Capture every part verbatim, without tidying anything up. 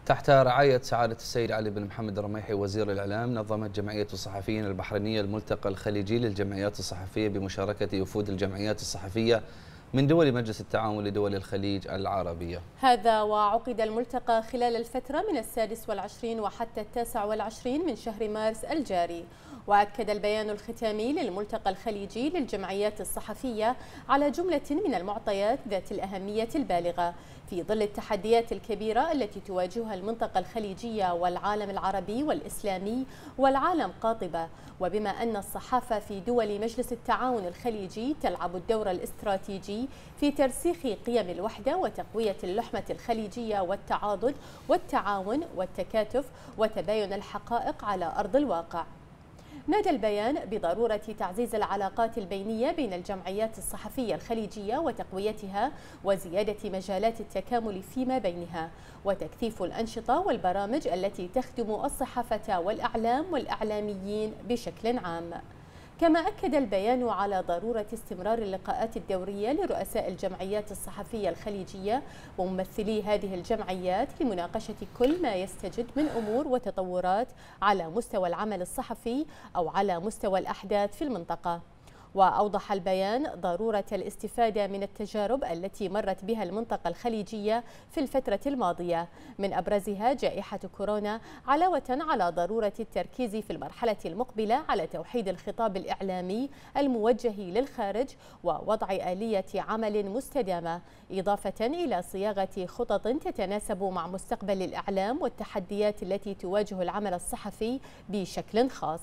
تحت رعاية سعادة السيد علي بن محمد الرميحي وزير الإعلام، نظمت جمعية الصحفيين البحرينية الملتقى الخليجي للجمعيات الصحفية بمشاركة وفود الجمعيات الصحفية من دول مجلس التعاون لدول الخليج العربية. هذا وعقد الملتقى خلال الفترة من السادس والعشرين وحتى التاسع والعشرين من شهر مارس الجاري. وأكد البيان الختامي للملتقى الخليجي للجمعيات الصحفية على جملة من المعطيات ذات الأهمية البالغة في ظل التحديات الكبيرة التي تواجهها المنطقة الخليجية والعالم العربي والإسلامي والعالم قاطبة، وبما أن الصحافة في دول مجلس التعاون الخليجي تلعب الدور الاستراتيجي في ترسيخ قيم الوحدة وتقوية اللحمة الخليجية والتعاضد والتعاون والتكاتف وتباين الحقائق على أرض الواقع. نادى البيان بضرورة تعزيز العلاقات البينية بين الجمعيات الصحفية الخليجية وتقويتها وزيادة مجالات التكامل فيما بينها وتكثيف الأنشطة والبرامج التي تخدم الصحافة والإعلام والإعلاميين بشكل عام. كما أكد البيان على ضرورة استمرار اللقاءات الدورية لرؤساء الجمعيات الصحفية الخليجية وممثلي هذه الجمعيات لمناقشة كل ما يستجد من أمور وتطورات على مستوى العمل الصحفي أو على مستوى الأحداث في المنطقة. وأوضح البيان ضرورة الاستفادة من التجارب التي مرت بها المنطقة الخليجية في الفترة الماضية، من أبرزها جائحة كورونا، علاوة على ضرورة التركيز في المرحلة المقبلة على توحيد الخطاب الإعلامي الموجه للخارج ووضع آلية عمل مستدامة، إضافة إلى صياغة خطط تتناسب مع مستقبل الإعلام والتحديات التي تواجه العمل الصحفي بشكل خاص.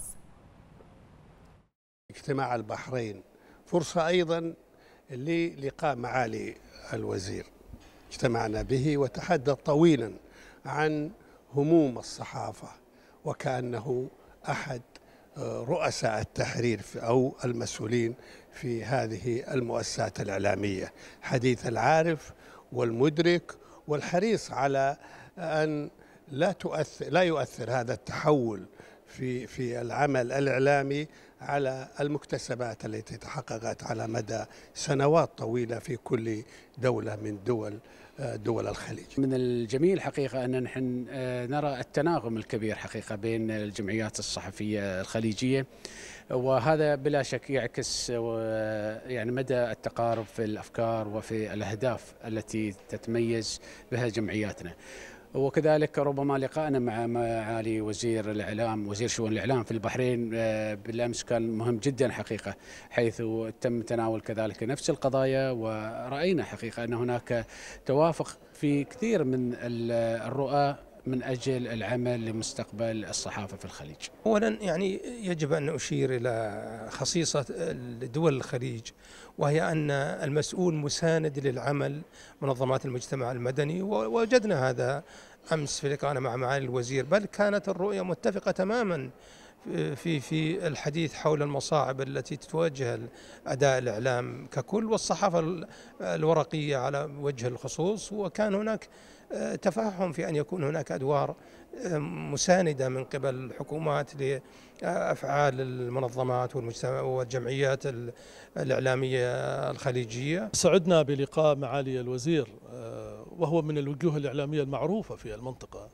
اجتماع البحرين فرصة أيضا للقاء معالي الوزير، اجتمعنا به وتحدث طويلا عن هموم الصحافة وكأنه أحد رؤساء التحرير أو المسؤولين في هذه المؤسسات الإعلامية، حديث العارف والمدرك والحريص على أن لا تؤثر لا يؤثر هذا التحول في في العمل الإعلامي على المكتسبات التي تحققت على مدى سنوات طويلة في كل دولة من دول دول الخليج. من الجميل حقيقة أن نحن نرى التناغم الكبير حقيقة بين الجمعيات الصحفية الخليجية، وهذا بلا شك يعكس يعني مدى التقارب في الأفكار وفي الأهداف التي تتميز بها جمعياتنا. وكذلك ربما لقائنا مع معالي وزير الإعلام وزير شؤون الإعلام في البحرين بالأمس كان مهم جدا حقيقة، حيث تم تناول كذلك نفس القضايا، ورأينا حقيقة أن هناك توافق في كثير من الرؤى من أجل العمل لمستقبل الصحافة في الخليج. أولا يعني يجب أن أشير إلى خصيصة دول الخليج، وهي أن المسؤول مساند للعمل منظمات المجتمع المدني، ووجدنا هذا أمس في لقائنا مع معالي الوزير، بل كانت الرؤية متفقة تماما في في الحديث حول المصاعب التي تواجه أداء الإعلام ككل والصحافة الورقية على وجه الخصوص، وكان هناك تفاهم في أن يكون هناك أدوار مساندة من قبل الحكومات لأفعال المنظمات والمجتمع والجمعيات الإعلامية الخليجية. سعدنا بلقاء معالي الوزير، وهو من الوجوه الإعلامية المعروفة في المنطقة،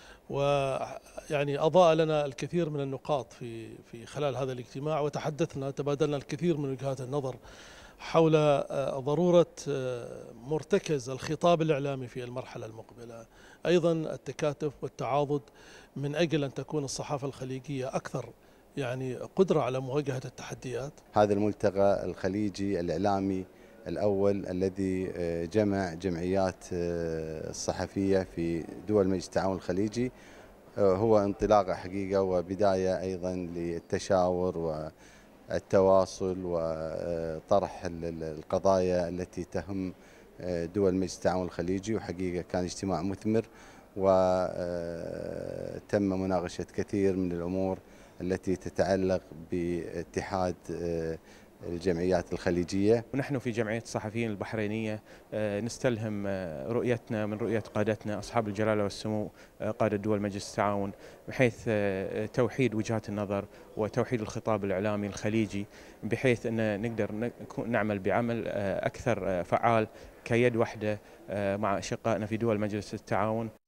ويعني أضاء لنا الكثير من النقاط في في خلال هذا الاجتماع، وتحدثنا تبادلنا الكثير من وجهات النظر حول ضرورة مرتكز الخطاب الإعلامي في المرحلة المقبلة، أيضا التكاتف والتعاضد من أجل أن تكون الصحافة الخليجية أكثر يعني قدرة على مواجهة التحديات. هذا الملتقى الخليجي الإعلامي الأول الذي جمع جمعيات الصحفية في دول مجلس التعاون الخليجي هو انطلاقة حقيقة وبداية أيضا للتشاور و التواصل وطرح القضايا التي تهم دول مجلس التعاون الخليجي، وحقيقة كان اجتماع مثمر وتم مناقشة كثير من الأمور التي تتعلق باتحاد الجمعيات الخليجية. ونحن في جمعية الصحفيين البحرينية نستلهم رؤيتنا من رؤية قادتنا أصحاب الجلالة والسمو قادة دول مجلس التعاون، بحيث توحيد وجهات النظر وتوحيد الخطاب الإعلامي الخليجي، بحيث أن نقدر نعمل بعمل أكثر فعال كيد وحدة مع أشقائنا في دول مجلس التعاون.